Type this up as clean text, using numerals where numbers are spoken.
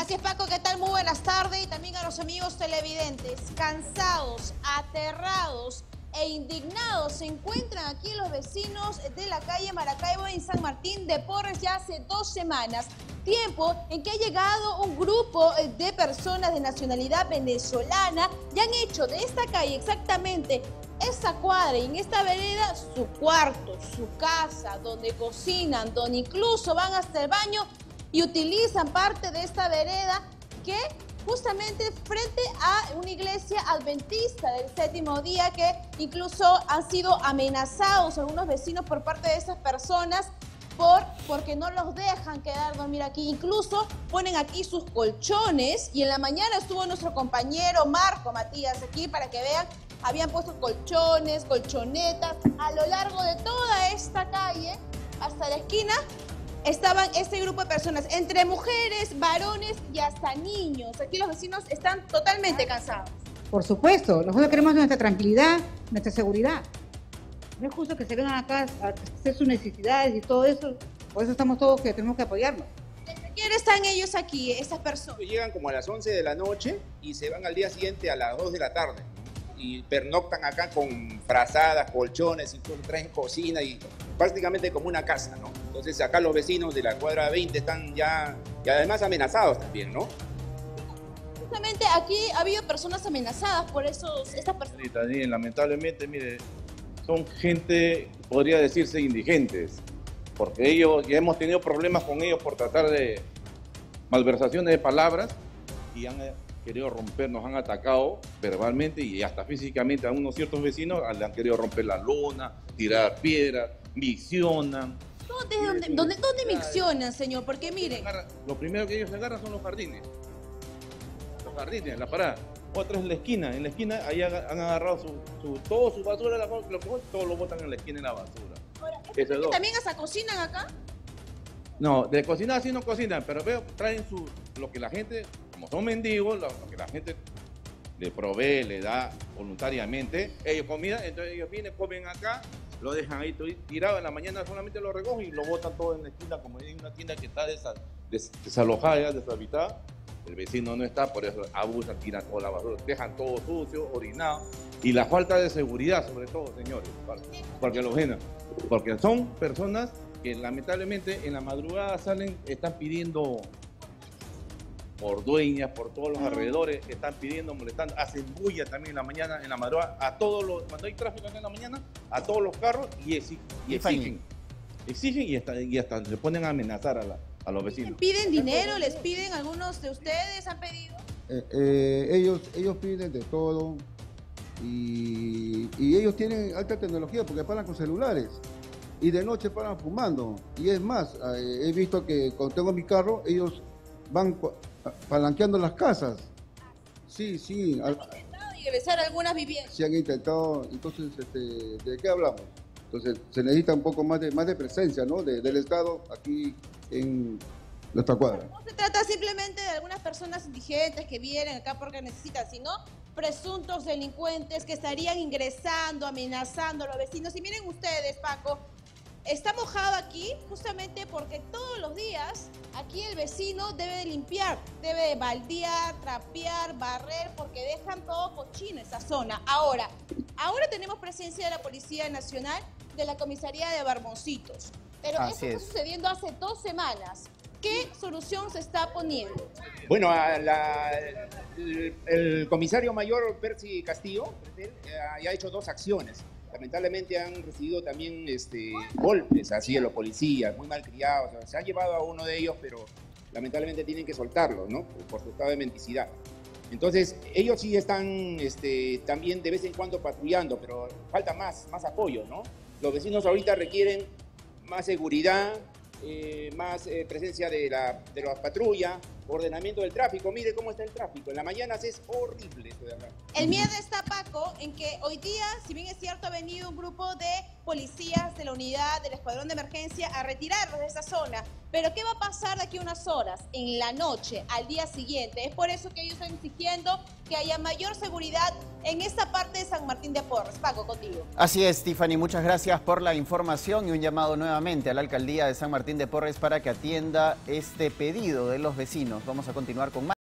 Así es, Paco, ¿qué tal? Muy buenas tardes y también a los amigos televidentes. Cansados, aterrados e indignados se encuentran aquí los vecinos de la calle Maracaibo en San Martín de Porres ya hace 2 semanas. Tiempo en que ha llegado un grupo de personas de nacionalidad venezolana y han hecho de esta calle exactamente esta cuadra y en esta vereda su cuarto, su casa, donde cocinan, donde incluso van hasta el baño y utilizan parte de esta vereda que justamente frente a una iglesia adventista del séptimo día, que incluso han sido amenazados algunos vecinos por parte de esas personas porque no los dejan quedar dormir aquí. Incluso ponen aquí sus colchones y en la mañana estuvo nuestro compañero Marco Matías aquí para que vean, habían puesto colchones, colchonetas a lo largo de toda esta calle hasta la esquina. Estaban este grupo de personas, entre mujeres, varones y hasta niños. Aquí los vecinos están totalmente cansados. Por supuesto, nosotros queremos nuestra tranquilidad, nuestra seguridad. No es justo que se vengan acá a hacer sus necesidades y todo eso. Por eso estamos todos que tenemos que apoyarnos. ¿Desde qué hora están ellos aquí, estas personas? Llegan como a las 11 de la noche y se van al día siguiente a las 2 de la tarde. Y pernoctan acá con frazadas, colchones, incluso traen cocina y prácticamente como una casa, ¿no? Entonces acá los vecinos de la cuadra 20 están ya, y además amenazados también, ¿no? Justamente aquí ha habido personas amenazadas por estas personas. Sí, también, lamentablemente, mire, son gente, podría decirse, indigentes, porque ellos, ya hemos tenido problemas con ellos por tratar de malversaciones de palabras y han querido romper, nos han atacado verbalmente y hasta físicamente a unos ciertos vecinos le han querido romper la lona, tirar piedras, miccionan. ¿Dónde miccionan, señor? Porque miren. Lo primero que ellos agarran son los jardines, la parada. Otra es la esquina, en la esquina ahí han agarrado todo su basura, todo lo botan en la esquina en la basura. Ahora, ¿también hasta cocinan acá? No, de cocinar sí no cocinan, pero veo, traen lo que la gente, como son mendigos, lo que la gente le provee, le da voluntariamente, ellos comidan, entonces ellos vienen, comen acá, lo dejan ahí tirado, en la mañana solamente lo recogen y lo botan todo en la esquina, como hay una tienda que está desalojada, deshabitada, el vecino no está, por eso abusan, tiran toda la basura, dejan todo sucio, orinado, y la falta de seguridad sobre todo, señores, porque son personas que lamentablemente en la madrugada están pidiendo por dueñas, por todos los alrededores, están pidiendo, molestando, hacen bulla también en la mañana, en la madrugada, cuando hay tráfico en la mañana, a todos los carros y exigen y hasta se ponen a amenazar a los vecinos. ¿Les piden dinero? ¿Les piden? ¿Algunos de ustedes han pedido? Ellos piden de todo y ellos tienen alta tecnología porque paran con celulares. Y de noche paran fumando. Y es más, he visto que cuando tengo mi carro, ellos van palanqueando las casas. Sí. ¿Han intentado ingresar a algunas viviendas? Sí, han intentado. Entonces, ¿de qué hablamos? Entonces, se necesita un poco más de presencia, ¿no? Del Estado aquí en nuestra cuadra. No se trata simplemente de algunas personas indigentes que vienen acá porque necesitan, sino presuntos delincuentes que estarían ingresando, amenazando a los vecinos. Y miren ustedes, Paco, está mojado aquí justamente porque todos los días aquí el vecino debe de limpiar, debe de baldear, trapear, barrer, porque dejan todo cochino esa zona. Ahora tenemos presencia de la Policía Nacional, de la Comisaría de Barboncitos. Pero esto está sucediendo hace 2 semanas. ¿Qué solución se está poniendo? Bueno, el comisario mayor Percy Castillo ya ha hecho 2 acciones. Lamentablemente han recibido también golpes así de los policías, muy mal criados. O sea, se han llevado a uno de ellos, pero lamentablemente tienen que soltarlo, ¿no? Por su estado de mendicidad. Entonces, ellos sí están también de vez en cuando patrullando, pero falta más apoyo, ¿no? Los vecinos ahorita requieren más seguridad, más presencia de la patrulla, ordenamiento del tráfico. Mire cómo está el tráfico. En la mañana es horrible esto de acá. El miedo está, Paco, en que hoy día, si bien es cierto, ha venido un grupo de policías de la unidad del Escuadrón de Emergencia a retirarlos de esa zona. Pero ¿qué va a pasar de aquí a unas horas? En la noche, al día siguiente. Es por eso que ellos están exigiendo que haya mayor seguridad en esta parte de San Martín de Porres. Paco, contigo. Así es, Tiffany, muchas gracias por la información y un llamado nuevamente a la Alcaldía de San Martín de Porres para que atienda este pedido de los vecinos. Vamos a continuar con más.